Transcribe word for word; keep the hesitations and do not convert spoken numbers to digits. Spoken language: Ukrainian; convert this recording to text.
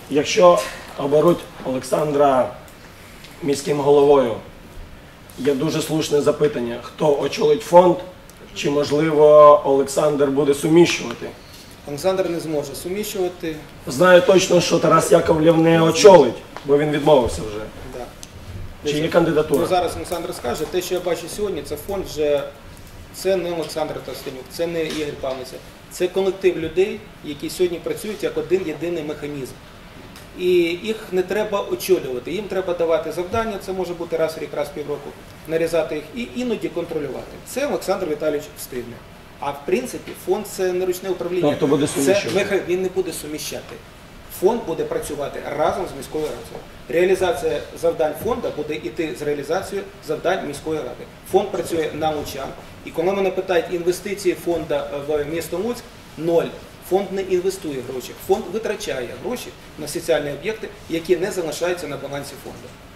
Якщо оберуть Олександра міським головою, є дуже слушне запитання, хто очолить фонд, чи, можливо, Олександр буде суміщувати? Олександр не зможе суміщувати. Знаю точно, що Тарас Яковлєв не очолить, бо він відмовився вже. Да. Чи є кандидатура? Ну, зараз Олександр скаже, те, що я бачу сьогодні, це фонд вже, це не Олександр Товстенюк, це не Ігор Павлиця, це колектив людей, які сьогодні працюють як один єдиний механізм. І їх не треба очолювати, їм треба давати завдання, це може бути раз в рік, раз в півроку, нарізати їх і іноді контролювати. Це Олександр Віталійович встигне. А в принципі фонд це не ручне управління, Тобто буде це меха... він не буде суміщати. Фонд буде працювати разом з міською радою. Реалізація завдань фонду буде йти з реалізацією завдань міської ради. Фонд працює на Лучан. І коли мене питають інвестиції фонду в місто Луцьк, ноль. Фонд не інвестує гроші, фонд витрачає гроші на соціальні об'єкти, які не залишаються на балансі фонду.